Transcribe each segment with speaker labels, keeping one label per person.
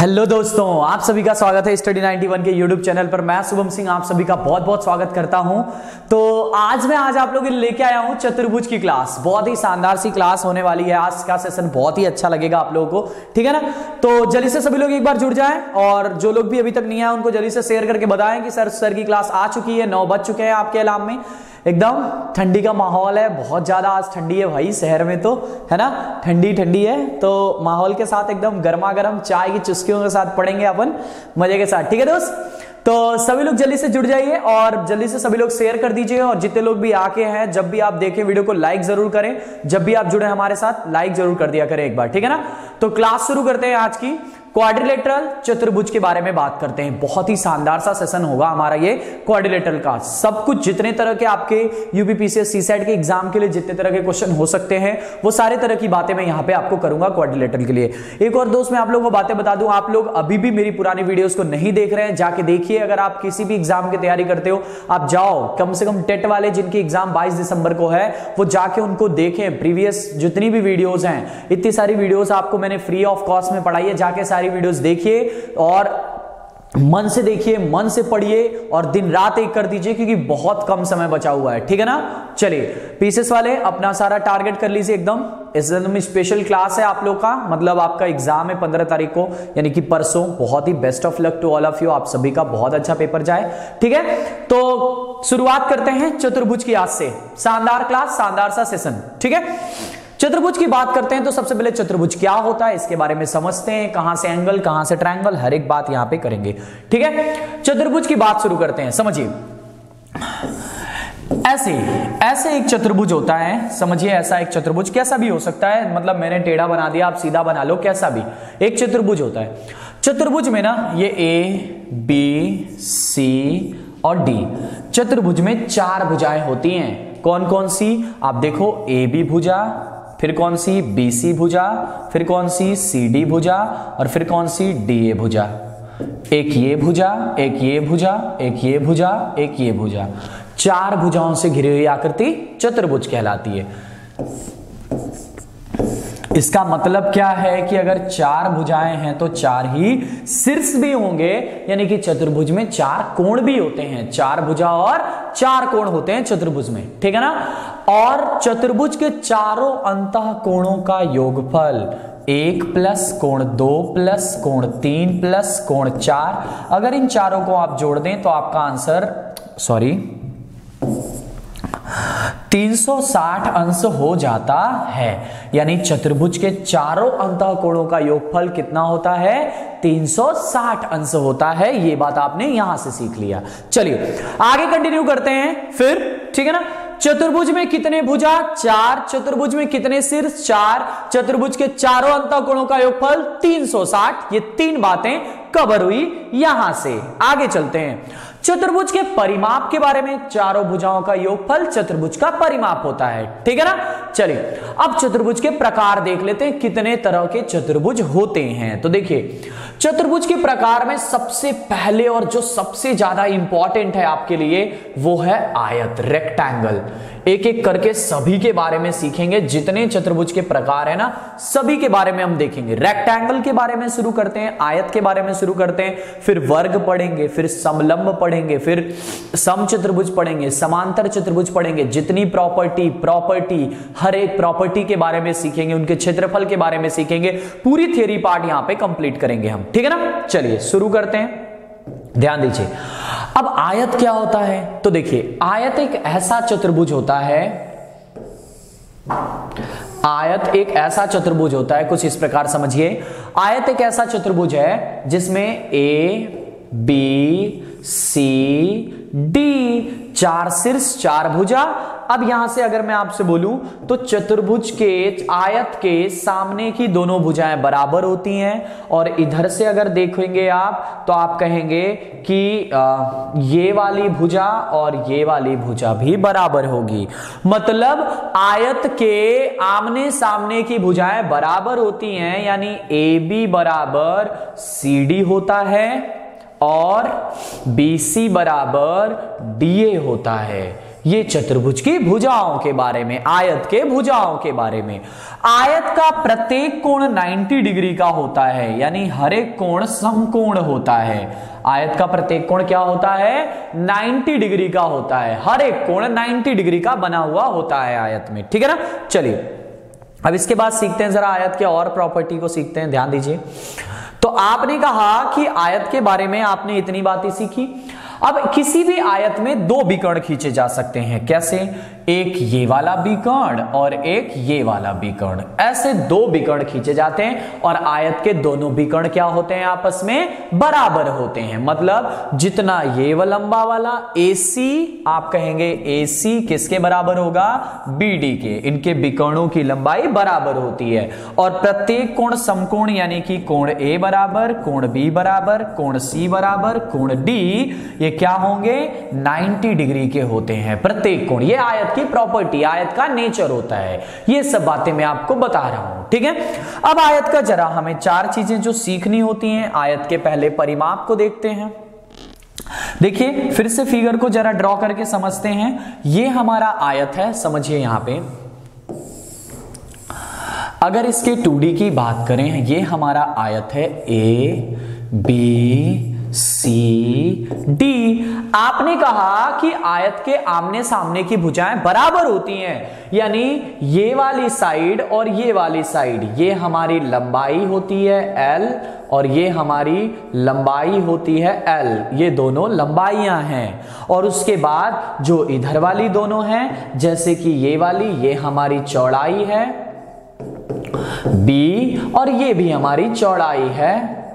Speaker 1: Hello दोस्तों, आप सभी का स्वागत है स्टडी 91 के यूट्यूब चैनल पर। मैं शुभम सिंह आप सभी का बहुत बहुत स्वागत करता हूं। तो आज आप लोगों के लिए लेके आया हूं चतुर्भुज की क्लास। बहुत ही शानदार सी क्लास होने वाली है। आज का सेशन बहुत ही अच्छा लगेगा आप लोगों को, ठीक है ना। तो जल्दी से सभी लोग एक बार जुड़ जाएं और जो लोग भी अभी तक नहीं आए उनको जल्दी से शेयर करके बताएं कि सर की क्लास आ चुकी है। 9 बज चुके हैं आपके अलार्म में। एकदम ठंडी का माहौल है, बहुत ज्यादा आज ठंडी है भाई शहर में, तो है ना, ठंडी ठंडी है। तो माहौल के साथ एकदम गर्मा गर्म चाय की चुस्कियों के साथ पढ़ेंगे अपन मजे के साथ, ठीक है दोस्त। तो सभी लोग जल्दी से जुड़ जाइए और जल्दी से सभी लोग शेयर कर दीजिए। और जितने लोग भी आके हैं, जब भी आप देखें वीडियो को लाइक जरूर करें। जब भी आप जुड़े हमारे साथ लाइक जरूर कर दिया करें एक बार, ठीक है ना। तो क्लास शुरू करते हैं आज की। क्वाड्रिलेटरल चतुर्भुज के बारे में बात करते हैं। बहुत ही शानदार सा सेशन होगा हमारा ये क्वाड्रिलेटरल का। सब कुछ जितने तरह के आपके यूपीपीसीएस सीसेट के एग्जाम के लिए जितने तरह के क्वेश्चन हो सकते हैं, वो सारे तरह की बातें मैं यहाँ पे आपको करूंगा क्वाड्रिलेटरल के लिए। एक और दोस्त मैं आप लोगों को बातें बता दूं, आप लोग अभी भी मेरी पुरानी वीडियोस को नहीं देख रहे हैं, जाके देखिए। अगर आप किसी भी एग्जाम की तैयारी करते हो, आप जाओ, कम से कम टेट वाले जिनकी एग्जाम 22 दिसंबर को है, वो जाके उनको देखें। प्रीवियस जितनी भी वीडियोज हैं, इतनी सारी वीडियोज आपको मैंने फ्री ऑफ कॉस्ट में पढ़ाई है। जाके सारी वीडियोज देखिए और मन से देखिए, मन से पढ़िए और दिन रात एक कर दीजिए, क्योंकि बहुत कम समय बचा हुआ है, ठीक है ना। चलिए पीसेस वाले अपना सारा टारगेट कर लीजिए एकदम। एकदम स्पेशल क्लास है आप लोग का, मतलब आपका एग्जाम है 15 तारीख को, यानी कि परसों। बहुत ही best of luck to all of you, आप सभी का बहुत अच्छा पेपर जाए, ठीक है। तो शुरुआत करते हैं चतुर्भुज की आज से। शानदार क्लास, शानदार सा सेशन, ठीक है। चतुर्भुज की बात करते हैं तो सबसे पहले चतुर्भुज क्या होता है इसके बारे में समझते हैं। कहां से एंगल, कहां से ट्रायंगल, हर एक बात यहां पे करेंगे, ठीक है। चतुर्भुज की बात शुरू करते हैं। समझिए, ऐसे एक चतुर्भुज होता है। समझिए, ऐसा एक चतुर्भुज कैसा भी हो सकता है, मतलब मैंने टेढ़ा बना दिया, आप सीधा बना लो, कैसा भी एक चतुर्भुज होता है। चतुर्भुज में ना ये ए बी सी और डी, चतुर्भुज में 4 भुजाएं होती हैं। कौन कौन सी आप देखो, ए बी भुजा, फिर कौन सी बी सी भुजा, फिर कौन सी सी डी भुजा, और फिर कौन सी डी ए भुजा। एक ये भुजा, एक ये भुजा, एक ये भुजा, एक ये भुजा। 4 भुजाओं से घिरी हुई आकृति चतुर्भुज कहलाती है। इसका मतलब क्या है कि अगर 4 भुजाएं हैं तो 4 ही शीर्ष भी होंगे, यानी कि चतुर्भुज में 4 कोण भी होते हैं। 4 भुजा और 4 कोण होते हैं चतुर्भुज में, ठीक है ना। और चतुर्भुज के चारों अंतः कोणों का योगफल 1 प्लस कोण 2 प्लस कोण 3 प्लस कोण 4, अगर इन चारों को आप जोड़ दें तो आपका आंसर 360 अंश हो जाता है। यानी चतुर्भुज के चारों अंतः कोणों का योगफल कितना होता है, 360 अंश होता है। ये बात आपने यहां से सीख लिया। चलिए आगे कंटिन्यू करते हैं फिर, ठीक है ना। चतुर्भुज में कितने भुजा, 4। चतुर्भुज में कितने शीर्ष, 4। चतुर्भुज के चारों अंतः कोणों का योगफल 360। ये 3 बातें कवर हुई। यहां से आगे चलते हैं चतुर्भुज के परिमाप के बारे में। चारों भुजाओं का योगफल चतुर्भुज का परिमाप होता है, ठीक है ना। चलिए अब चतुर्भुज के प्रकार देख लेते हैं, कितने तरह के चतुर्भुज होते हैं। तो देखिए, चतुर्भुज के प्रकार में सबसे पहले और जो सबसे ज्यादा इंपॉर्टेंट है आपके लिए, वो है आयत, रेक्टेंगल। एक एक करके सभी के बारे में सीखेंगे। जितने चतुर्भुज के प्रकार है ना, सभी के बारे में हम देखेंगे। रेक्टेंगल के बारे में शुरू करते हैं, आयत के बारे में शुरू करते हैं, फिर वर्ग पढ़ेंगे, फिर समलंब पढ़ेंगे, फिर समचतुर्भुज पढ़ेंगे, समांतर चतुर्भुज पढ़ेंगे। जितनी प्रॉपर्टी हर एक प्रॉपर्टी के बारे में सीखेंगे, उनके क्षेत्रफल के बारे में सीखेंगे। पूरी थियरी पार्ट यहां पे कंप्लीट करेंगे हम, ठीक है ना। चलिए शुरू करते हैं, ध्यान दीजिए। अब आयत क्या होता है, तो देखिए, आयत एक ऐसा चतुर्भुज होता है, आयत एक ऐसा चतुर्भुज होता है, कुछ इस प्रकार समझिए। आयत एक ऐसा चतुर्भुज है जिसमें ए बी सी डी, 4 शीर्ष 4 भुजा। अब यहां से अगर मैं आपसे बोलूं तो चतुर्भुज के आयत के सामने की दोनों भुजाएं बराबर होती हैं, और इधर से अगर देखेंगे आप तो आप कहेंगे कि ये वाली भुजा और ये वाली भुजा भी बराबर होगी। मतलब आयत के आमने सामने की भुजाएं बराबर होती हैं, यानी ए बी बराबर सी डी होता है और BC बराबर DA होता है। ये चतुर्भुज की भुजाओं के बारे में, आयत के भुजाओं के बारे में। आयत का प्रत्येक कोण 90 डिग्री का होता है, यानी हर एक कोण समकोण होता है। आयत का प्रत्येक कोण क्या होता है? 90 डिग्री का होता है। हर एक कोण 90 डिग्री का बना हुआ होता है आयत में, ठीक है ना। चलिए अब इसके बाद सीखते हैं, जरा आयत के और प्रॉपर्टी को सीखते हैं, ध्यान दीजिए। तो आपने कहा कि आयत के बारे में आपने इतनी बातें सीखी। अब किसी भी आयत में दो विकर्ण खींचे जा सकते हैं, कैसे? एक ये वाला विकर्ण और एक ये वाला विकर्ण, ऐसे दो विकर्ण खींचे जाते हैं और आयत के दोनों विकर्ण क्या होते हैं? आपस में बराबर होते हैं। मतलब जितना ये लंबा वाला AC, आप कहेंगे AC किसके बराबर होगा? BD के। इनके विकर्णों की लंबाई बराबर होती है और प्रत्येक कोण समकोण, यानी कि कोण A बराबर, कोण B बराबर, कोण C बराबर, कोण D, ये क्या होंगे? 90 डिग्री के होते हैं प्रत्येक कोण। ये आयत की प्रॉपर्टी, आयत का नेचर होता है। ये सब बातें मैं आपको बता रहा हूं, ठीक है। अब आयत का जरा हमें चार चीजें जो सीखनी होती हैं। आयत के पहले परिमाप को देखते हैं। देखिए फिर से फिगर को जरा ड्रॉ करके समझते हैं। ये हमारा आयत है, समझिए यहां पे अगर इसके 2D की बात करें, ये हमारा आयत है ABCD। आपने कहा कि आयत के आमने सामने की भुजाएं बराबर होती हैं, यानी ये वाली साइड और ये वाली साइड, ये हमारी लंबाई होती है L और ये हमारी लंबाई होती है L। ये दोनों लंबाइयां हैं। और उसके बाद जो इधर वाली दोनों हैं, जैसे कि ये वाली, ये हमारी चौड़ाई है B और ये भी हमारी चौड़ाई है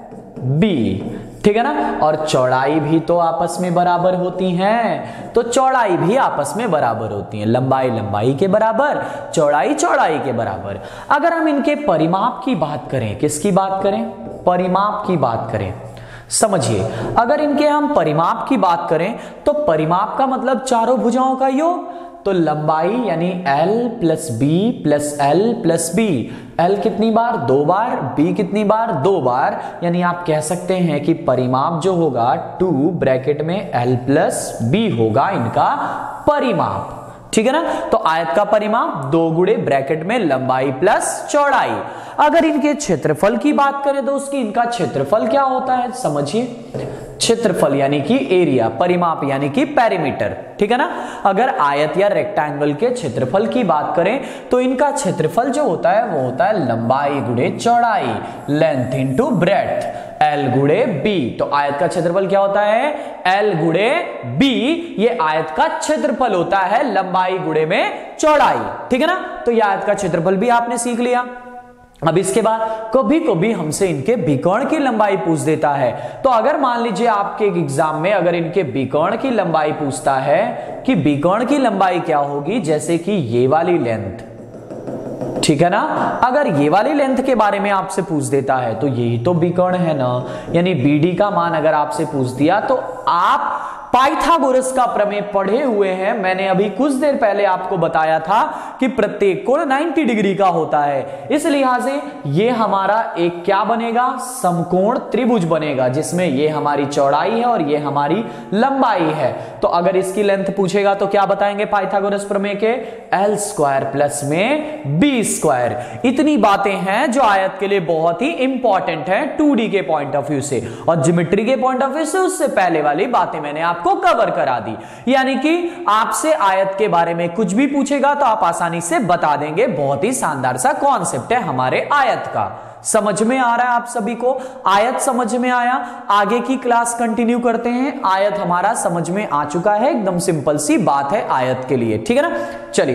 Speaker 1: B, ठीक है ना। और चौड़ाई भी तो आपस में बराबर होती हैं, तो चौड़ाई भी आपस में बराबर होती है। लंबाई लंबाई के बराबर, चौड़ाई चौड़ाई के बराबर। अगर हम इनके परिमाप की बात करें, किसकी बात करें? परिमाप की बात करें। समझिए, अगर इनके हम परिमाप की बात करें तो परिमाप का मतलब चारों भुजाओं का योग। तो लंबाई यानी L plus B plus L plus B। L कितनी बार? 2 बार। B कितनी बार? 2 बार। यानी आप कह सकते हैं कि परिमाप जो होगा 2 ब्रैकेट में L प्लस B होगा इनका परिमाप, ठीक है ना। तो आयत का परिमाप 2 गुणे ब्रैकेट में लंबाई प्लस चौड़ाई। अगर इनके क्षेत्रफल की बात करें तो उसकी इनका क्षेत्रफल क्या होता है? समझिए, क्षेत्रफल यानी कि एरिया, परिमाप यानी कि पेरीमीटर, ठीक है ना। अगर आयत या रेक्टेंगल के क्षेत्रफल की बात करें तो इनका क्षेत्रफल जो होता है वो होता है लंबाई गुणे चौड़ाई, लेंथ इनटू ब्रेड्थ, L गुणे B। तो आयत का क्षेत्रफल क्या होता है? L गुणे B। ये आयत का क्षेत्रफल होता है लंबाई गुणे में चौड़ाई, ठीक है ना। तो ये आयत का क्षेत्रफल भी आपने सीख लिया। अब इसके बाद कभी कभी हमसे इनके विकर्ण की लंबाई पूछ देता है। तो अगर मान लीजिए आपके एग्जाम में अगर इनके विकर्ण की लंबाई पूछता है कि विकर्ण की लंबाई क्या होगी, जैसे कि ये वाली लेंथ, ठीक है ना। अगर ये वाली लेंथ के बारे में आपसे पूछ देता है तो यही तो विकर्ण है ना, यानी BD का मान अगर आपसे पूछ दिया तो आप पाइथागोरस का प्रमेय पढ़े हुए हैं। मैंने अभी कुछ देर पहले आपको बताया था कि प्रत्येक कोण 90 डिग्री का होता है। इस लिहाज से ये हमारा एक क्या बनेगा? समकोण त्रिभुज बनेगा, जिसमें ये हमारी चौड़ाई है और ये हमारी लंबाई है। तो अगर इसकी लेंथ पूछेगा तो क्या बताएंगे पाइथागोरस प्रमेय के? L स्क्वायर प्लस में B स्क्वायर। इतनी बातें हैं जो आयत के लिए बहुत ही इंपॉर्टेंट है 2D के पॉइंट ऑफ व्यू से, और ज्योमेट्री के पॉइंट ऑफ व्यू से उससे पहले वाली बातें मैंने को कवर करा दी। यानी कि आपसे आयत के बारे में कुछ भी पूछेगा तो आप आसानी से बता देंगे। बहुत ही शानदार सा कॉन्सेप्ट है हमारे आयत का। समझ में आ रहा है आप सभी को? आयत समझ में आया? आगे की क्लास कंटिन्यू करते हैं। आयत हमारा समझ में आ चुका है, एकदम सिंपल सी बात है आयत के लिए, ठीक है ना। चलिए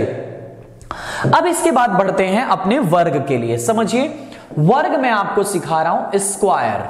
Speaker 1: अब इसके बाद बढ़ते हैं अपने वर्ग के लिए। समझिए, वर्ग में आपको सिखा रहा हूं स्क्वायर।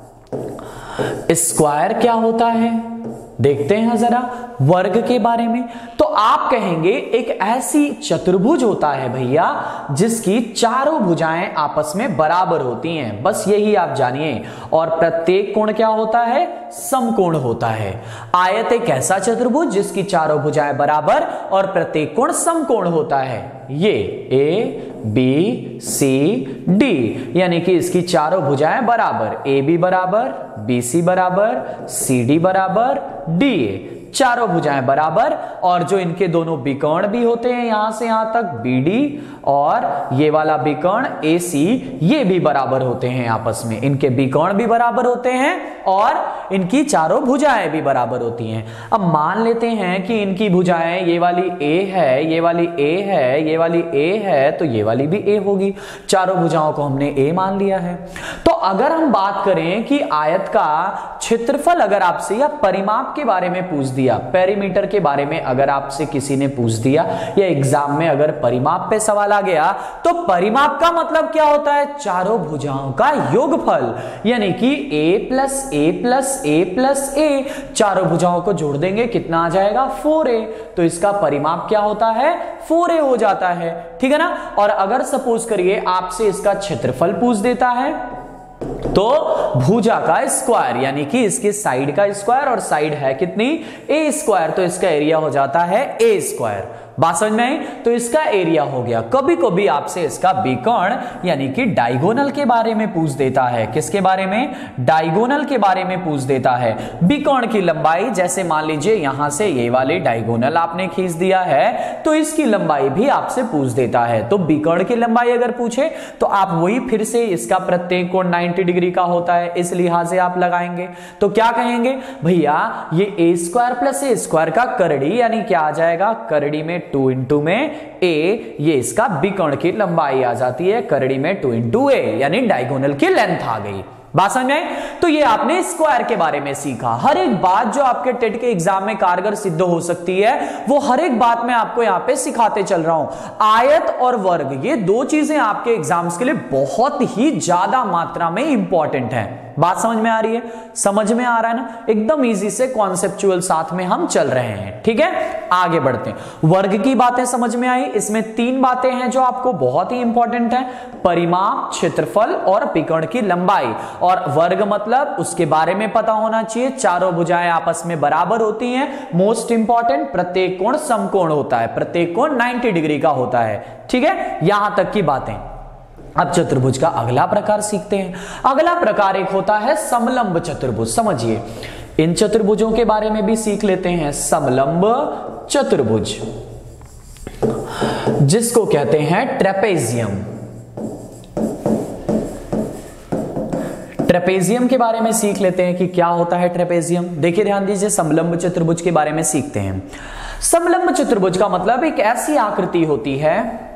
Speaker 1: स्क्वायर क्या होता है देखते हैं जरा वर्ग के बारे में। तो आप कहेंगे एक ऐसी चतुर्भुज होता है भैया जिसकी चारों भुजाएं आपस में बराबर होती हैं, बस यही आप जानिए। और प्रत्येक कोण क्या होता है? समकोण होता है। आयत एक ऐसा चतुर्भुज जिसकी चारों भुजाएं बराबर और प्रत्येक कोण समकोण होता है। ये A बी सी डी, यानी कि इसकी चारों भुजाएं बराबर, ए बी बराबर, बी सी बराबर, सी डी बराबर, डी ए, चारों भुजाएं बराबर। और जो इनके दोनों विकर्ण भी होते हैं यहां से यहां तक बी डी, और ये वाला विकर्ण ए सी, ये भी बराबर होते हैं आपस में, इनके विकर्ण भी बराबर होते हैं और इनकी चारों भुजाएं भी बराबर होती हैं। अब मान लेते हैं कि इनकी भुजाएं, ये वाली ए है, ये वाली ए है, ये वाली ए है, तो ये वाली भी ए होगी। चारों भुजाओं को हमने ए मान लिया है। तो अगर हम बात करें कि आयत का क्षेत्रफल अगर आपसे या परिमाप के बारे में पूछ दिया, पेरीमीटर के बारे में अगर आपसे किसी ने पूछ दिया, या एग्जाम में अगर परिमाप पे सवाल आ गया, तो परिमाप का मतलब क्या होता है? चारों भुजाओं का योगफल, यानी कि a plus A plus A plus A, चारों भुजाओं को जोड़ देंगे कितना आ जाएगा? 4a। तो इसका परिमाप क्या होता है? 4a हो जाता है, ठीक है ना। और अगर सपोज करिए आपसे इसका क्षेत्रफल पूछ देता है, तो भुजा का स्क्वायर, यानी कि इसके साइड का स्क्वायर, और साइड है कितनी? ए स्क्वायर, तो इसका एरिया हो जाता है ए स्क्वायर। बात समझ में आई? तो इसका एरिया हो गया। कभी कभी आपसे इसका विकर्ण यानी कि डायगोनल के बारे में पूछ देता है। किसके बारे में? डायगोनल के बारे में पूछ देता है। विकर्ण की लंबाई, जैसे मान लीजिए यहां से ये वाले डायगोनल आपने खींच दिया है, तो इसकी लंबाई भी आपसे पूछ देता है। तो विकर्ण की लंबाई अगर पूछे तो आप वही फिर से, इसका प्रत्येक कोण 90 डिग्री का होता है, इस लिहाज से आप लगाएंगे। तो क्या कहेंगे भैया? ये A square plus A square का करड़ी, यानी क्या आ जाएगा? करड़ी में 2 इंटू में ए, ये इसका विकर्ण की लंबाई आ जाती है, करड़ी में 2 इंटू ए, यानी डायगोनल की लेंथ आ गई। बात समझ में? तो ये आपने स्क्वायर के बारे में सीखा। हर एक बात जो आपके टेट के एग्जाम में कारगर सिद्ध हो सकती है, वो हर एक बात मैं आपको यहां पे सिखाते चल रहा हूं। आयत और वर्ग, ये दो चीजें आपके एग्जाम्स के लिए बहुत ही ज्यादा मात्रा में इंपॉर्टेंट हैं। बात समझ में आ रही है? समझ में आ रहा है ना? एकदम इजी से कॉन्सेप्चुअल साथ में हम चल रहे हैं, ठीक है। आगे बढ़ते हैं। वर्ग की बातें समझ में आई। इसमें 3 बातें हैं जो आपको बहुत ही इंपॉर्टेंट है: परिमाप, क्षेत्रफल और विकर्ण की लंबाई। और वर्ग मतलब उसके बारे में पता होना चाहिए, चारों भुजाएं आपस में बराबर होती हैं। मोस्ट इंपॉर्टेंट, प्रत्येक कोण समकोण होता है, प्रत्येक कोण 90 डिग्री का होता है, ठीक है। यहां तक की बातें। अब चतुर्भुज का अगला प्रकार सीखते हैं। अगला प्रकार एक होता है समलंब चतुर्भुज। समझिए, इन चतुर्भुजों के बारे में भी सीख लेते हैं। समलंब चतुर्भुज, जिसको कहते हैं ट्रेपेजियम। ट्रेपेजियम के बारे में सीख लेते हैं कि क्या होता है ट्रेपेजियम। देखिए, ध्यान दीजिए, समलंब चतुर्भुज के बारे में सीखते हैं। समलंब चतुर्भुज का मतलब एक ऐसी आकृति होती है,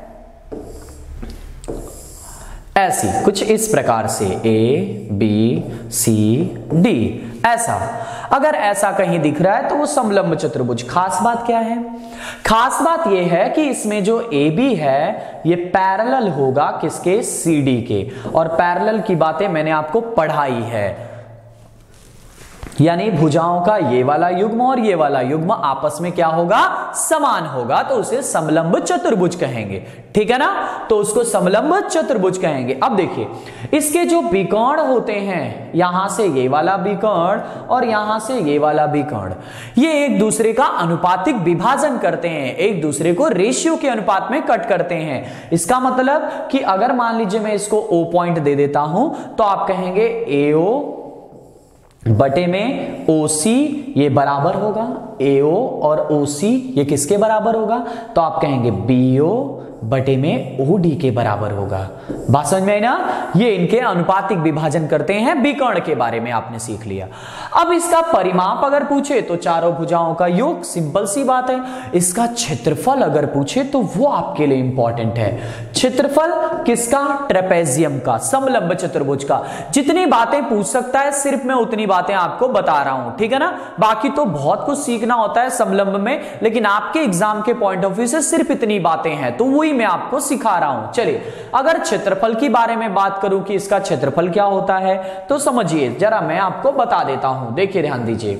Speaker 1: ऐसी कुछ इस प्रकार से, ए बी सी डी, ऐसा। अगर ऐसा कहीं दिख रहा है तो वो समलंब चतुर्भुज। खास बात क्या है? खास बात यह है कि इसमें जो ए बी है ये पैरेलल होगा किसके? सी डी के। और पैरेलल की बातें मैंने आपको पढ़ाई है, यानी भुजाओं का ये वाला युग्म और ये वाला युग्म आपस में क्या होगा? समान होगा, तो उसे समलंब चतुर्भुज कहेंगे, ठीक है ना। तो उसको समलंब चतुर्भुज कहेंगे। अब देखिए, इसके जो विकर्ण होते हैं, यहां से ये वाला विकर्ण और यहां से ये वाला विकर्ण, ये एक दूसरे का अनुपातिक विभाजन करते हैं, एक दूसरे को रेशियो के अनुपात में कट करते हैं। इसका मतलब कि अगर मान लीजिए मैं इसको O पॉइंट दे देता हूं, तो आप कहेंगे AO बटे में OC ये बराबर होगा, AO और OC ये किसके बराबर होगा? तो आप कहेंगे BO बटे में OD के बराबर होगा। बात समझ में आई ना? ये इनके अनुपातिक विभाजन करते हैं। विकर्ण के बारे में आपने सीख लिया। अब इसका परिमाप अगर पूछे तो चारों भुजाओं का योग, सिंपल सी बात है। इसका क्षेत्रफल अगर पूछे तो वो आपके लिए इंपॉर्टेंट है। क्षेत्रफल किसका? ट्रेपेजियम का, समलंब चतुर्भुज का। जितनी बातें पूछ सकता है सिर्फ मैं उतनी बातें आपको बता रहा हूं, ठीक है ना। बाकी तो बहुत कुछ सीखना होता है समलंब में, लेकिन आपके एग्जाम के पॉइंट ऑफ व्यू से सिर्फ इतनी बातें हैं, तो वही मैं आपको सिखा रहा हूं। चलिए, अगर क्षेत्रफल की बारे में बात करूं कि इसका क्षेत्रफल क्या होता है, तो समझिए जरा, मैं आपको बता देता हूं। देखिए ध्यान दीजिए,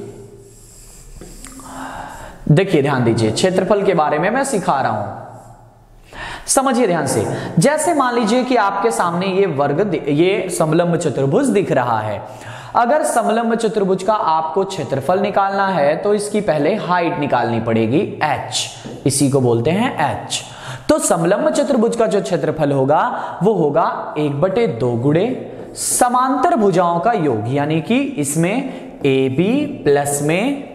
Speaker 1: देखिए ध्यान दीजिए, क्षेत्रफल के बारे में मैं सिखा रहा हूं, समझिए ध्यान से। जैसे मान लीजिए कि आपके सामने ये वर्ग, ये समलंब चतुर्भुज दिख रहा है। अगर समलंब चतुर्भुज का आपको क्षेत्रफल निकालना है तो इसकी पहले हाइट निकालनी पड़ेगी, h, इसी को बोलते हैं h। तो समलंब चतुर्भुज का जो क्षेत्रफल होगा वो होगा 1/2 गुणे समांतर भुजाओं का योग, यानी कि इसमें AB प्लस में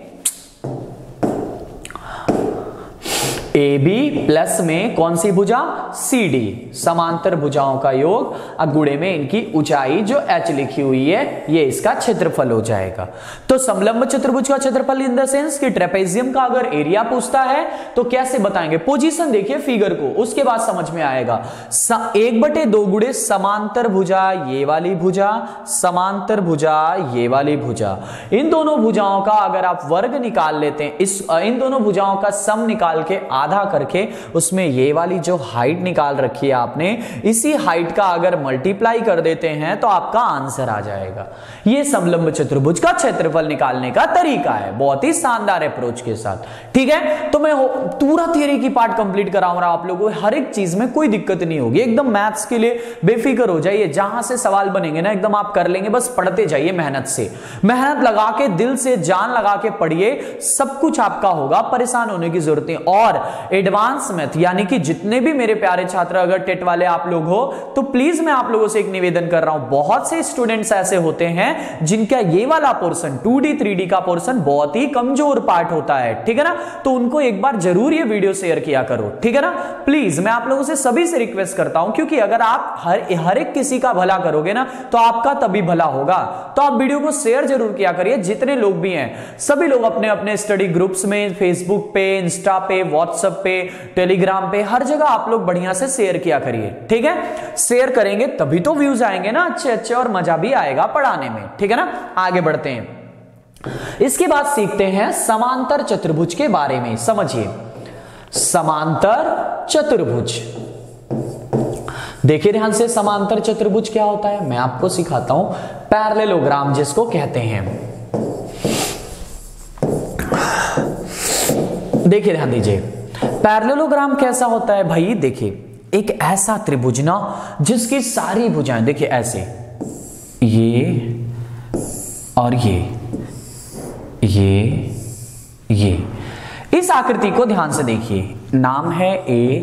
Speaker 1: कौन सी भुजा, CD, समांतर भुजाओं का योग, गुणे में इनकी ऊंचाई जो H लिखी हुई है, ये इसका क्षेत्रफल हो जाएगा। तो समलंब चतुर्भुज का क्षेत्रफल इन द सेंस कि ट्रेपेजियम का अगर एरिया पूछता है तो कैसे बताएंगे, पोजीशन देखिए फिगर को, उसके बाद समझ में आएगा। 1/2 गुणे समांतर भुजा, ये वाली भुजा, समांतर भुजा, ये वाली भुजा, इन दोनों भुजाओं का अगर आप वर्ग निकाल लेते हैं, इन दोनों भुजाओं का सम निकाल के आधा करके उसमें ये वाली जो हाइट निकाल रखी है आपने, इसी हाइट का अगर मल्टीप्लाई कर देते हैं तो आपका आंसर आ जाएगा। ये समलंब चतुर्भुज का क्षेत्रफल निकालने का तरीका है, बहुत ही शानदार अप्रोच के साथ। ठीक है, तो मैं पूरा थियरी की पार्ट कंप्लीट कराऊंगा आप लोगों को, हर एक चीज में कोई दिक्कत नहीं होगी, एकदम मैथ्स के लिए बेफिक्र हो जाइए। जहां से सवाल बनेंगे ना एकदम आप कर लेंगे, बस पढ़ते जाइए मेहनत से, मेहनत लगा के, दिल से जान लगा के पढ़िए, सब कुछ आपका होगा, परेशान होने की जरूरत नहीं। और एडवांस मैथ यानी कि जितने भी मेरे प्यारे छात्र अगर टेट वाले आप लोग हो तो प्लीज मैं आप लोगों से एक निवेदन कर रहा हूं, बहुत से स्टूडेंट्स ऐसे होते हैं जिनका ये वाला पोर्शन 2D 3D का पोर्शन बहुत ही कमजोर पार्ट होता है, ठीक है ना, तो उनको एक बार जरूर ये वीडियो शेयर किया करो, ठीक है ना। प्लीज मैं आप लोगों से सभी से रिक्वेस्ट करता हूं, क्योंकि अगर आप हर एक किसी का भला करोगे ना तो आपका तभी भला होगा। तो आप वीडियो को शेयर जरूर किया करिए, जितने लोग भी हैं सभी लोग अपने अपने स्टडी ग्रुप्स में, फेसबुक पे, इंस्टा पे, व्हाट्सएप पे, टेलीग्राम पे, हर जगह आप लोग बढ़िया से शेयर किया करिए, ठीक है। शेयर करेंगे तभी तो व्यूज आएंगे ना अच्छे अच्छे, और मजा भी आएगा पढ़ाने में, ठीक है ना। आगे बढ़ते हैं, इसके बाद सीखते हैं समांतर चतुर्भुज के बारे में। समझिए समांतर चतुर्भुज, देखिए ध्यान से, समांतर चतुर्भुज क्या होता है मैं आपको सिखाता हूं, पैरेललोग्राम जिसको कहते हैं। देखिए ध्यान दीजिए, पैरेललोग्राम कैसा होता है भाई, देखिए एक ऐसा त्रिभुज ना जिसकी सारी भुजाएं देखिए ऐसे, ये और ये इस आकृति को ध्यान से देखिए, नाम है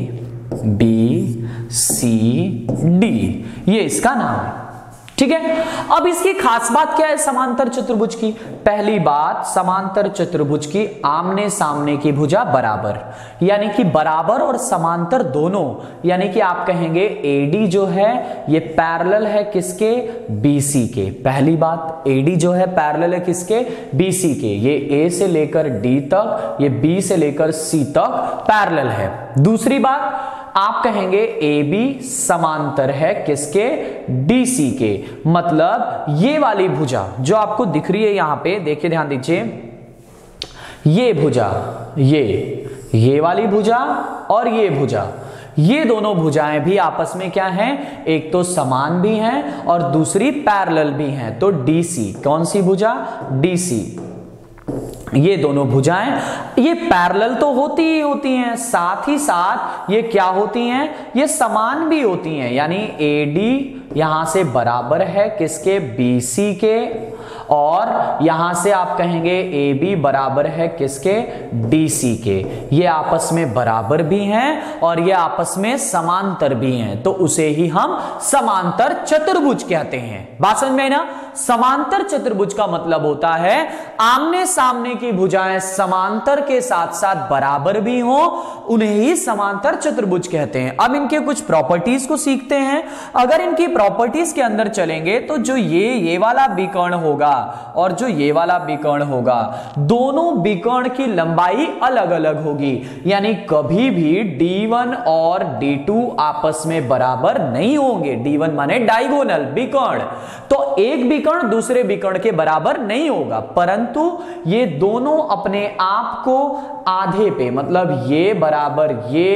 Speaker 1: ABCD, ये इसका नाम है, ठीक है। अब इसकी खास बात क्या है समांतर चतुर्भुज की, पहली बात समांतर चतुर्भुज की आमने सामने की भुजा बराबर, यानी कि बराबर और समांतर दोनों, यानी कि आप कहेंगे AD जो है ये पैरेलल है किसके, BC के। पहली बात AD जो है पैरेलल है किसके, BC के, ये A से लेकर D तक, ये B से लेकर C तक पैरेलल है। दूसरी बात आप कहेंगे AB समांतर है किसके, DC के, मतलब ये वाली भुजा जो आपको दिख रही है यहां पे, देखिए ध्यान दीजिए, ये भुजा, ये वाली भुजा और ये भुजा, ये दोनों भुजाएं भी आपस में क्या हैं, एक तो समान भी हैं और दूसरी पैरेलल भी हैं। तो DC, कौन सी भुजा, DC, ये दोनों भुजाएं ये पैरेलल तो होती ही होती हैं, साथ ही साथ ये क्या होती हैं, ये समान भी होती हैं, यानी AD यहां से बराबर है किसके, BC के, और यहां से आप कहेंगे AB बराबर है किसके, DC के। ये आपस में बराबर भी हैं और ये आपस में समांतर भी हैं, तो उसे ही हम समांतर चतुर्भुज कहते हैं। बात समझ में आई ना। समांतर चतुर्भुज का मतलब होता है आमने सामने की भुजाएं समांतर के साथ साथ बराबर भी हो, उन्हें ही समांतर चतुर्भुज कहते हैं। अब इनके कुछ प्रॉपर्टीज को सीखते हैं। अगर इनकी प्रॉपर्टीज के अंदर चलेंगे तो जो ये वाला विकर्ण होगा और जो ये वाला विकर्ण होगा, दोनों विकर्ण की लंबाई अलग अलग होगी, यानी कभी भी D1 और D2 आपस में बराबर नहीं होंगे। D1 माने डायगोनल विकर्ण, तो एक विकर्ण दूसरे विकर्ण के बराबर नहीं होगा, परंतु ये दोनों अपने आप को आधे पे, मतलब ये बराबर ये,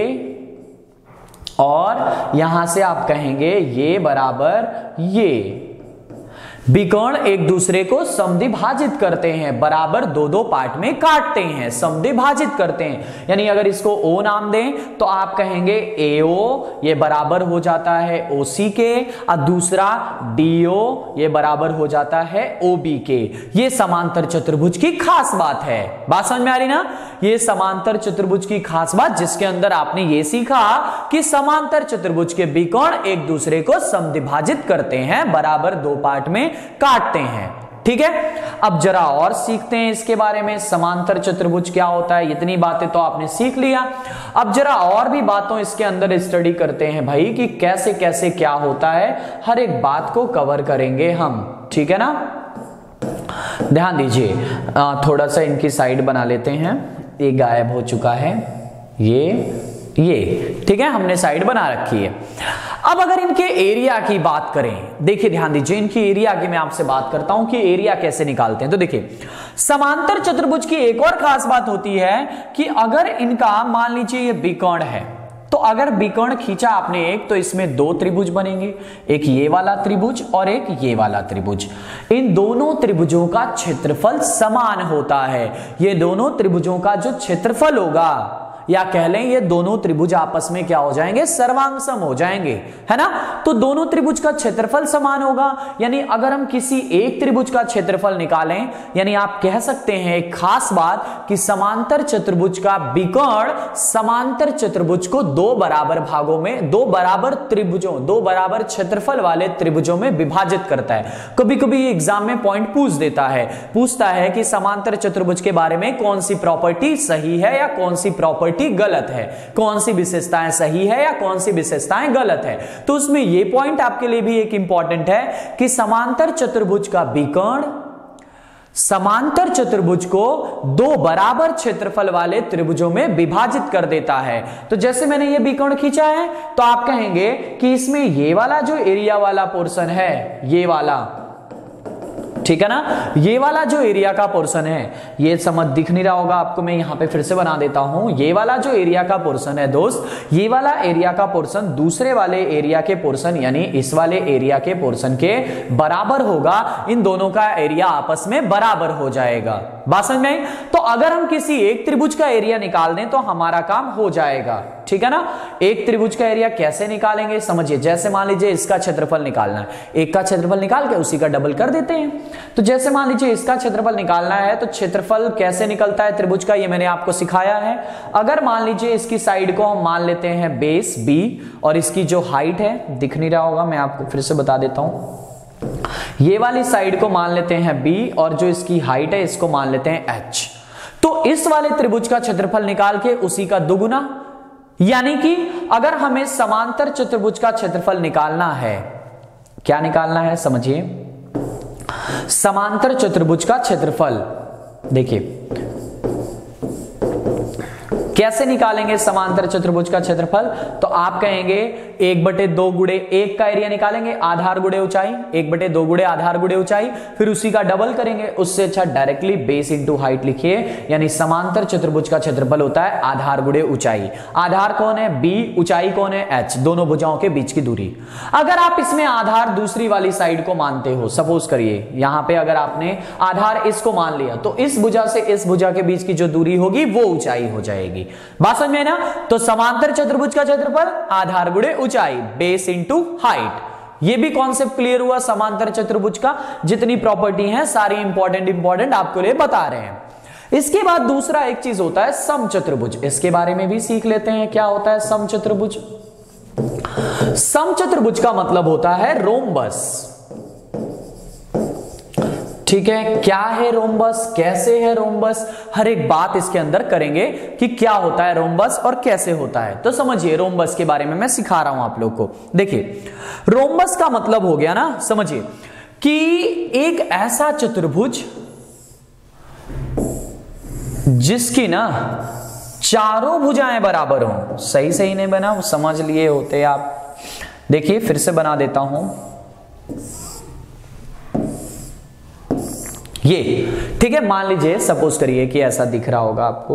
Speaker 1: और यहां से आप कहेंगे ये बराबर ये, विकर्ण एक दूसरे को समद्विभाजित करते हैं, बराबर दो दो पार्ट में काटते हैं, समद्विभाजित करते हैं। यानी अगर इसको O नाम दें तो आप कहेंगे AO ये बराबर हो जाता है OC के, और दूसरा DO ये बराबर हो जाता है OB के। ये समांतर चतुर्भुज की खास बात है। बात समझ में आ रही ना। ये समांतर चतुर्भुज की खास बात, जिसके अंदर आपने ये सीखा कि समांतर चतुर्भुज के बिकोण एक दूसरे को समद्विभाजित करते हैं, बराबर दो पार्ट में काटते हैं। ठीक है, अब जरा और सीखते हैं इसके बारे में, समांतर चतुर्भुज क्या होता है। इतनी बातें तो आपने सीख लिया, अब जरा और भी बातों इसके अंदर स्टडी करते हैं भाई कि कैसे कैसे क्या होता है, हर एक बात को कवर करेंगे हम। ठीक है ना, ध्यान दीजिए, थोड़ा सा इनकी साइड बना लेते हैं, ये गायब हो चुका है, ये ठीक है, हमने साइड बना रखी है। अब अगर इनके एरिया की बात करें, देखिए ध्यान दीजिए, इनकी एरिया की मैं आपसे बात करता हूं कि एरिया कैसे निकालते हैं। तो देखिए, समांतर चतुर्भुज की एक और खास बात होती है कि अगर इनका मान लीजिए ये बिकोण है, तो अगर बिकोण खींचा आपने एक, तो इसमें दो त्रिभुज बनेंगे, एक ये वाला त्रिभुज और एक ये वाला त्रिभुज। इन दोनों त्रिभुजों का क्षेत्रफल समान होता है। ये दोनों त्रिभुजों का जो क्षेत्रफल होगा, या कह लें ये दोनों त्रिभुज आपस में क्या हो जाएंगे, सर्वांगसम हो जाएंगे, है ना। तो दोनों त्रिभुज का क्षेत्रफल समान होगा, यानी अगर हम किसी एक त्रिभुज का क्षेत्रफल निकालें, यानी आप कह सकते हैं एक खास बात कि समांतर चतुर्भुज का बिकोण समांतर चतुर्भुज को दो बराबर भागों में, दो बराबर त्रिभुजों, दो बराबर क्षेत्रफल वाले त्रिभुजों में विभाजित करता है। कभी कभी एग्जाम में पॉइंट पूछता है कि समांतर चतुर्भुज के बारे में कौन सी प्रॉपर्टी सही है या कौन सी प्रॉपर्टी गलत है, कौन सी विशेषताएं सही है या कौन सी विशेषताएं गलत है। तो उसमें यह पॉइंट आपके लिए भी एक इंपॉर्टेंट है कि समांतर चतुर्भुज का बिकोण समांतर चतुर्भुज को दो बराबर क्षेत्रफल वाले त्रिभुजों में विभाजित कर देता है। तो जैसे मैंने ये बिकोण खींचा है, तो आप कहेंगे कि इसमें ये वाला जो एरिया वाला पोर्शन है, ये वाला, ठीक है ना, ये वाला जो एरिया का पोर्शन है, ये समझ दिख नहीं रहा होगा आपको, मैं यहां पे फिर से बना देता हूं। ये वाला जो एरिया का पोर्शन है दोस्त, ये वाला एरिया का पोर्शन दूसरे वाले एरिया के पोर्शन यानी इस वाले एरिया के पोर्शन के बराबर होगा। इन दोनों का एरिया आपस में बराबर हो जाएगा। बात समझ में? तो अगर हम किसी एक त्रिभुज का एरिया निकाल दें तो हमारा काम हो जाएगा। ठीक है ना। एक त्रिभुज का एरिया कैसे निकालेंगे समझिए, जैसे मान लीजिए इसका क्षेत्रफल निकालना है, एक का क्षेत्रफल निकाल के उसी का डबल कर देते हैं। तो जैसे मान लीजिए इसका क्षेत्रफल निकालना है, तो क्षेत्रफल कैसे निकलता है त्रिभुज का, ये मैंने आपको सिखाया है। अगर मान लीजिए इसकी साइड को हम मान लेते हैं बेस बी, और इसकी जो हाइट है, दिख नहीं रहा होगा, मैं आपको फिर से बता देता हूं, ये वाली साइड को मान लेते हैं बी, और जो इसकी हाइट है इसको मान लेते हैं एच। तो इस वाले त्रिभुज का क्षेत्रफल निकाल के उसी का दुगुना, यानी कि अगर हमें समांतर चतुर्भुज का क्षेत्रफल निकालना है, क्या निकालना है समझिए, समांतर चतुर्भुज का क्षेत्रफल। देखिए कैसे निकालेंगे समांतर चतुर्भुज का क्षेत्रफल, तो आप कहेंगे 1/2 गुणे 1 का एरिया निकालेंगे, आधार गुणे ऊंचाई, 1/2 गुणे आधार गुणे ऊंचाई, फिर उसी का डबल करेंगे। उससे अच्छा डायरेक्टली बेस इंटू हाइट लिखिए, यानी समांतर चतुर्भुज का क्षेत्रफल होता है आधार गुणे ऊंचाई। आधार कौन है बी, ऊंचाई कौन है एच, दोनों भुजाओं के बीच की दूरी। अगर आप इसमें आधार दूसरी वाली साइड को मानते हो, सपोज करिए यहां पे अगर आपने आधार इसको मान लिया, तो इस भुजा से इस भुजा के बीच की जो दूरी होगी वो ऊंचाई हो जाएगी। बात समझ में ना। तो समांतर चतुर्भुज का क्षेत्रफल आधार गुणे ऊंचाई, बेस इंटू हाइट। ये भी कॉन्सेप्ट क्लियर हुआ समांतर चतुर्भुज का। जितनी प्रॉपर्टी है सारी इंपॉर्टेंट आपको लिए बता रहे हैं। इसके बाद दूसरा एक चीज होता है समचतुर्भुज, इसके बारे में भी सीख लेते हैं क्या होता है समचतुर्भुज। समचतुर्भुज का मतलब होता है रोम्बस। ठीक है, क्या है रोम्बस, कैसे है रोम्बस, हर एक बात इसके अंदर करेंगे कि क्या होता है रोम्बस और कैसे होता है। तो समझिए रोम्बस के बारे में मैं सिखा रहा हूं आप लोग को। देखिए रोम्बस का मतलब हो गया ना, समझिए कि एक ऐसा चतुर्भुज जिसकी ना चारों भुजाएं बराबर हों। सही नहीं बना, समझ लिए होते आप। देखिए फिर से बना देता हूं, ये ठीक है। मान लीजिए सपोज करिए कि ऐसा दिख रहा होगा आपको,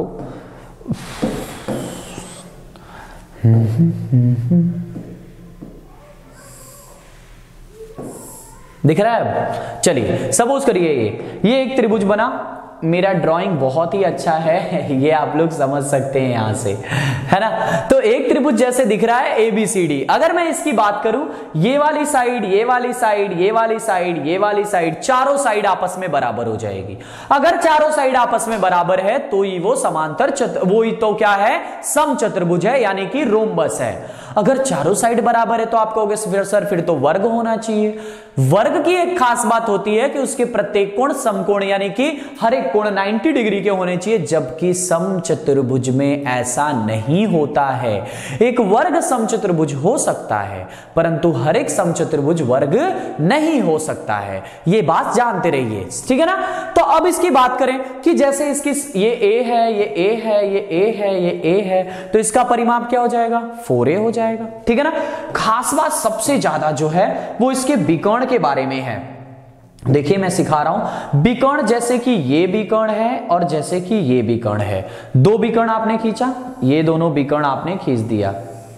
Speaker 1: दिख रहा है। चलिए सपोज करिए ये एक त्रिभुज बना, मेरा ड्राइंग बहुत ही अच्छा है, ये आप लोग समझ सकते हैं यहां से, है ना। तो एक त्रिभुज जैसे दिख रहा है ABCD। अगर मैं इसकी बात करूं, ये वाली साइड, ये वाली साइड, ये वाली साइड, ये वाली साइड, चारों साइड आपस में बराबर हो जाएगी। अगर चारों साइड आपस में बराबर है तो ही वो समांतर वो ही तो क्या है, समचतुर्भुज है, यानी कि रोम्बस है। अगर चारों साइड बराबर है तो आप कहोगे सर फिर तो वर्ग होना चाहिए। वर्ग की एक खास बात होती है कि उसके प्रत्येक कोण समकोण, यानी कि हर एक कोण 90 डिग्री के होने चाहिए, जबकि समचतुर्भुज में ऐसा नहीं होता है। एक वर्ग समचतुर्भुज हो सकता है परंतु हर एक समचतुर्भुज वर्ग नहीं हो सकता है, ये बात जानते रहिए, ठीक है ना। तो अब इसकी बात करें कि जैसे इसकी ये A है, ये A है, ये A है, ये A है, तो इसका परिमाप क्या हो जाएगा, 4A हो जाएगा, ठीक है ना। खास बात सबसे ज्यादा जो है वो इसके विकर्ण के बारे में है। देखिए मैं सिखा रहा हूं, विकर्ण जैसे कि ये विकर्ण है और जैसे कि ये विकर्ण है, दो विकर्ण आपने खींचा, ये दोनों विकर्ण आपने खींच दिया।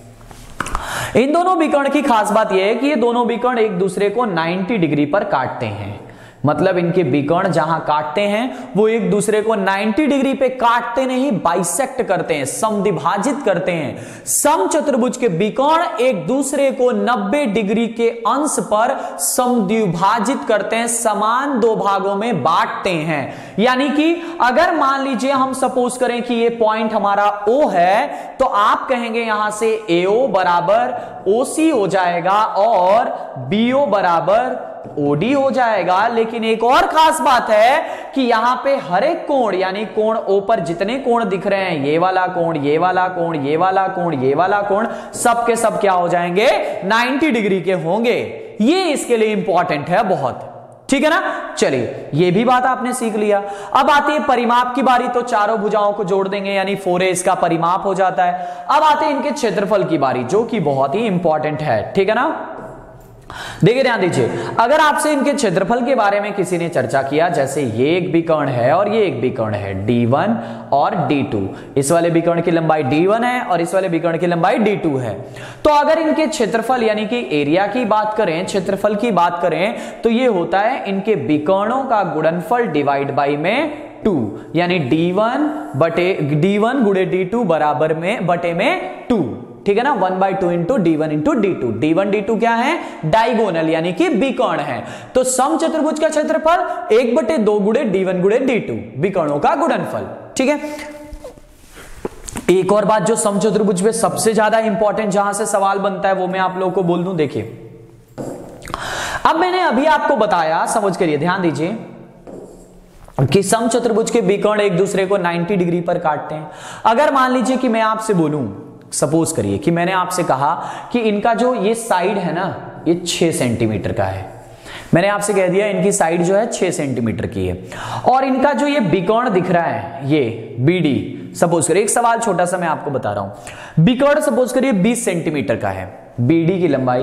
Speaker 1: इन दोनों विकर्ण की खास बात यह है कि ये दोनों विकर्ण एक दूसरे को 90 डिग्री पर काटते हैं, मतलब इनके विकर्ण जहां काटते हैं वो एक दूसरे को 90 डिग्री पे काटते नहीं, बाइसेक्ट करते हैं, समद्विभाजित करते हैं। समचतुर्भुज के विकर्ण एक दूसरे को 90 डिग्री के अंश पर समद्विभाजित करते हैं, समान दो भागों में बांटते हैं। यानी कि अगर मान लीजिए हम सपोज करें कि ये पॉइंट हमारा O है, तो आप कहेंगे यहां से AO बराबर OC हो जाएगा और BO बराबर OD हो जाएगा। लेकिन एक और खास बात है कि यहां पे हर एक कोण, यानी कोण O पर जितने कोण दिख रहे हैं, ये वाला कोण, ये वाला कोण, ये वाला कोण, ये वाला कोण, सब के सब क्या हो जाएंगे, 90 डिग्री के होंगे। ये इसके लिए इंपॉर्टेंट है बहुत, ठीक है ना। चलिए ये भी बात आपने सीख लिया। अब आती है परिमाप की बारी, तो चारों भुजाओं को जोड़ देंगे यानी 4A इसका परिमाप हो जाता है। अब आते हैं इनके क्षेत्रफल की बारी, जो कि बहुत ही इंपॉर्टेंट है, ठीक है ना। देखिए ध्यान दीजिए, अगर आपसे इनके क्षेत्रफल के बारे में किसी ने चर्चा किया, जैसे ये एक विकर्ण है और ये एक विकर्ण है D1 और D2, इस वाले विकर्ण की लंबाई D1 है और इस वाले विकर्ण की लंबाई D2 है, तो अगर इनके क्षेत्रफल यानी कि एरिया की बात करें, क्षेत्रफल की बात करें, तो ये होता है इनके विकर्णों का गुणनफल डिवाइड बाई में 2, यानी D1 गुणे D2 बराबर में बटे में 2, ठीक है ना। 1/2 into D1 into D2। D1 D2 क्या है, डायगोनल यानी कि विकर्ण है। तो समचतुर्भुज का क्षेत्रफल 1/2 गुणे D1 गुणे D2, विकर्णों का गुणनफल, ठीक है। एक और बात जो समचतुर्भुज में सबसे ज्यादा इंपॉर्टेंट जहां से सवाल बनता है वो मैं आप लोगों को बोल दूं। देखिए अब मैंने अभी आपको बताया, समझ करिए, ध्यान दीजिए कि समचतुर्भुज के विकर्ण एक दूसरे को 90 डिग्री पर काटते हैं। अगर मान लीजिए कि मैं आपसे बोलूं, सपोज करिए कि मैंने आपसे कहा कि इनका जो ये साइड है ना, ये 6 सेंटीमीटर का है। मैंने आपसे कह दिया इनकी साइड जो है 6 सेंटीमीटर की है, और इनका जो ये विकर्ण दिख रहा है ये BD, सपोज करिए, एक सवाल छोटा सा मैं आपको बता रहा हूं, विकर्ण सपोज करिए 20 सेंटीमीटर का है, BD की लंबाई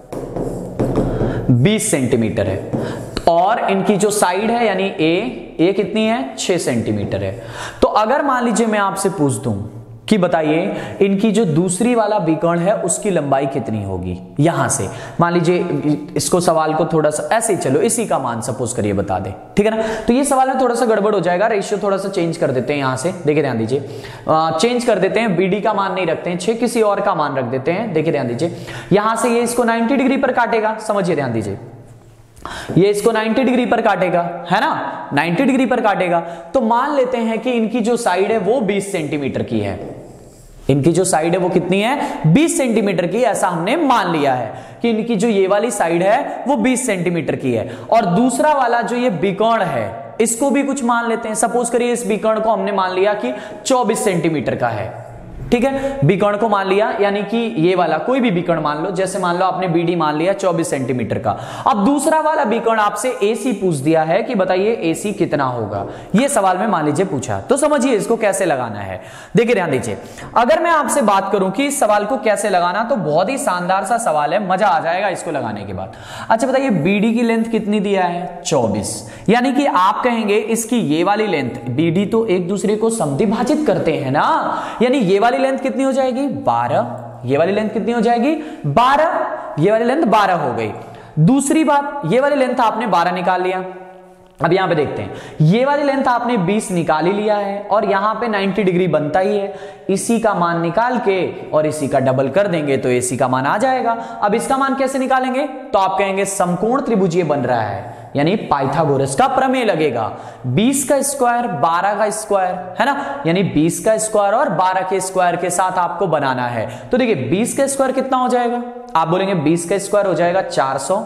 Speaker 1: 20 सेंटीमीटर है, और इनकी जो साइड है यानी A कितनी है, 6 सेंटीमीटर है। तो अगर मान लीजिए मैं आपसे पूछ दूं कि बताइए इनकी जो दूसरी वाला विकर्ण है उसकी लंबाई कितनी होगी, यहां से मान लीजिए इसको सवाल को थोड़ा सा ऐसे ही, चलो इसी का मान सपोज करिए बता दे, ठीक है ना। तो ये सवाल में थोड़ा सा गड़बड़ हो जाएगा, रेशियो थोड़ा सा चेंज कर देते हैं यहां से। देखिए ध्यान दीजिए, चेंज कर देते हैं, BD का मान नहीं रखते हैं, 6 किसी और का मान रख देते हैं। देखिए ध्यान दीजिए, यहां से ये इसको 90 डिग्री पर काटेगा, समझिए ध्यान दीजिए, ये इसको 90 डिग्री पर काटेगा, है ना, 90 डिग्री पर काटेगा। तो मान लेते हैं कि इनकी जो साइड है वो 20 सेंटीमीटर की है, इनकी जो साइड है वो कितनी है, 20 सेंटीमीटर की, ऐसा हमने मान लिया है कि इनकी जो ये वाली साइड है वो 20 सेंटीमीटर की है, और दूसरा वाला जो ये विकर्ण है इसको भी कुछ मान लेते हैं, सपोज करिए इस विकर्ण को हमने मान लिया कि 24 सेंटीमीटर का है, ठीक है, विकर्ण को मान लिया, यानी कि ये वाला कोई भी विकर्ण मान लो, जैसे मान लो आपने BD मान लिया 24 सेंटीमीटर का। अब दूसरा वाला विकर्ण आपसे AC पूछ दिया है कि बताइए AC कितना होगा, ये सवाल में मान लीजिए पूछा, तो समझिए इसको कैसे लगाना है। देखिए ध्यान दीजिए, अगर मैं आपसे बात करूं कि इस सवाल को कैसे लगाना, तो बहुत ही शानदार सा सवाल है, मजा आ जाएगा इसको लगाने के बाद। अच्छा बताइए BD की लेंथ कितनी दिया है, 24, यानी कि आप कहेंगे इसकी ये वाली लेंथ, BD तो एक दूसरे को समद्विभाजित करते हैं ना, यानी ये वाली लेंथ कितनी हो जाएगी, 12, ये वाली लेंथ कितनी हो जाएगी, 12, ये वाली लेंथ 12 हो गई। दूसरी बात, ये वाली लेंथ आपने 12 निकाल लिया, अब यहां पे देखते हैं, ये वाली लेंथ आपने 20 निकाल ही लिया है और यहां पे 90 डिग्री बनता ही है। इसी का मान निकाल के और इसी का डबल कर देंगे तो इसी का मान आ जाएगा। अब इसका मान कैसे निकालेंगे, तो आप कहेंगे समकोण त्रिभुज ये बन रहा है, यानी पाइथागोरस का प्रमेय लगेगा। 20 का स्क्वायर 12 का स्क्वायर है ना, यानी 20 का स्क्वायर और 12 के स्क्वायर के साथ आपको बनाना है। तो देखिए 20 का स्क्वायर कितना हो जाएगा, आप बोलेंगे 20 का स्क्वायर हो जाएगा 400,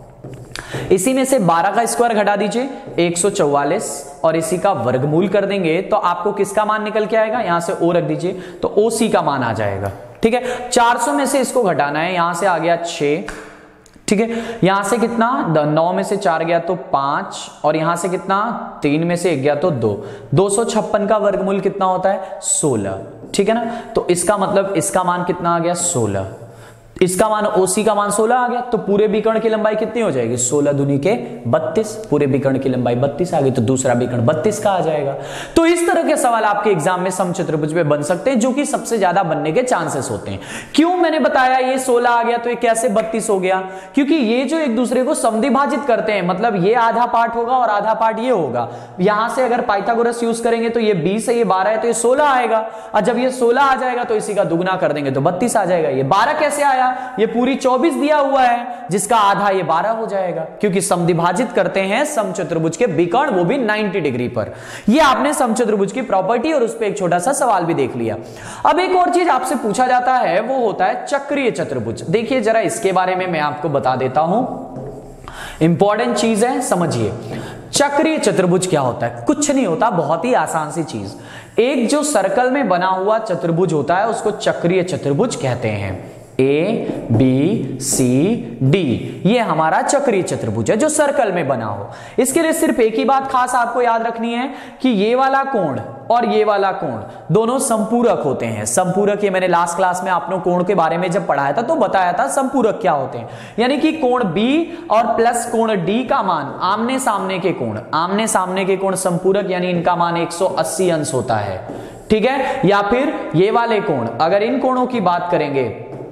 Speaker 1: इसी में से 12 का स्क्वायर घटा दीजिए 144 और इसी का वर्गमूल कर देंगे तो आपको किसका मान निकल के आएगा, यहां से ओ रख दीजिए तो ओसी का मान आ जाएगा। ठीक है, 400 में से इसको घटाना है, यहां से आ गया 6, ठीक है, यहां से कितना 9 में से 4 गया तो 5 और यहां से कितना 3 में से 1 गया तो 2। 256 का वर्गमूल कितना होता है 16, ठीक है ना। तो इसका मतलब इसका मान कितना आ गया 16, इसका मान ओसी का मान 16 आ गया। तो पूरे विकर्ण की लंबाई कितनी हो जाएगी 16 दूनी के 32, पूरे विकर्ण की लंबाई 32 आ गई तो दूसरा विकर्ण 32 का आ जाएगा। तो इस तरह के सवाल आपके एग्जाम में समचतुर्भुज पे बन सकते हैं, जो कि सबसे ज्यादा बनने के चांसेस होते हैं। क्यों मैंने बताया ये 16 आ गया तो ये कैसे 32 हो गया, क्योंकि ये जो एक दूसरे को समद्विभाजित करते हैं, मतलब ये आधा पार्ट होगा और आधा पार्ट ये होगा। यहां से अगर पाइथागोरस यूज करेंगे तो ये 20 है, ये 12 है तो ये 16 आएगा, और जब ये 16 आ जाएगा तो इसी का दुगना कर देंगे तो 32 आ जाएगा। ये 12 कैसे आया, ये पूरी 24 दिया हुआ है जिसका आधा ये 12 हो जाएगा, क्योंकि समद्विभाजित करते हैं समचतुर्भुज के विकर्ण, वो भी 90 डिग्री पर। ये आपने समचतुर्भुज की प्रॉपर्टी और उस पर एक छोटा सा सवाल भी देख लिया। अब एक और चीज आपसे पूछा जाता है वो होता है चक्रीय चतुर्भुज। देखिए जरा इसके बारे में मैं आपको बता देता हूं, इंपॉर्टेंट चीज है, समझिए। चक्रीय चतुर्भुज क्या होता है, कुछ नहीं होता, बहुत ही आसान सी चीज। एक जो सर्कल में बना हुआ चतुर्भुज होता है उसको चक्रीय चतुर्भुज कहते हैं। ए बी सी डी, ये हमारा चक्रीय चतुर्भुज है जो सर्कल में बना हो। इसके लिए सिर्फ एक ही बात खास आपको याद रखनी है कि ये वाला कोण और ये वाला कोण दोनों संपूरक होते हैं। संपूरक, ये मैंने लास्ट क्लास में आपने कोण के बारे में जब पढ़ाया था तो बताया था संपूरक क्या होते हैं, यानी कि कोण बी और प्लस कोण डी का मान आमने सामने के कोण, आमने सामने के कोण संपूरक, यानी इनका मान 180 अंश होता है। ठीक है, या फिर ये वाले कोण, अगर इन कोणों की बात करेंगे,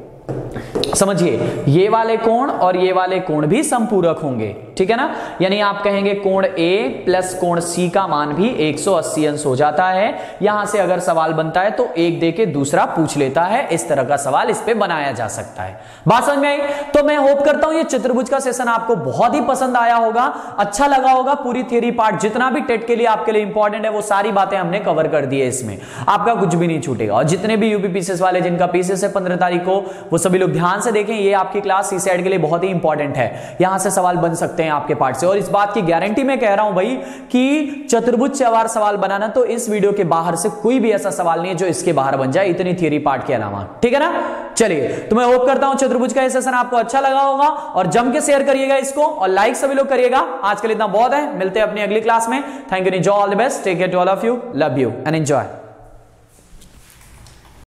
Speaker 1: समझिए ये वाले कोण और ये वाले कोण भी संपूरक होंगे। ठीक है ना, यानी आप कहेंगे कोण ए प्लस कोण सी का मान भी 180 अंश हो जाता है। यहां से अगर सवाल बनता है तो एक देके दूसरा पूछ लेता है, इस तरह का सवाल इस पे बनाया जा सकता है। बात समझ में आई? तो मैं होप करता हूं ये चतुर्भुज का सेशन आपको बहुत ही पसंद आया होगा, अच्छा लगा होगा। पूरी थ्योरी पार्ट जितना भी टेट के लिए आपके लिए इंपॉर्टेंट है वो सारी बातें हमने कवर कर दी है, इसमें आपका कुछ भी नहीं छूटेगा। और जितने भी यूपी पीसीएस वाले जिनका पीसीएस है 15 तारीख को, वो सभी लोग ध्यान से देखें, ये आपकी क्लास सी साइड के लिए बहुत ही इंपॉर्टेंट है। यहां से सवाल बन सकते हैं आपके पार्ट से, और इस बात की गारंटी मैं कह रहा हूं भाई कि चतुर्भुज चवार सवाल बनाना तो इस वीडियो के बाहर से कोई भी ऐसा सवाल नहीं है जो इसके बाहर बन जाए, इतनी थ्योरी पार्ट के अलावा। ठीक है ना, चलिए तो मैं होप करता हूं चतुर्भुज का ये सेशन आपको अच्छा लगा होगा, और जम के शेयर करिएगा इसको, और लाइक सभी लोग करिएगा। आज के लिए इतना बहुत है, मिलते हैं अपनी अगली क्लास में। Thank you, enjoy, all the best, take care to all of you, love you and enjoy.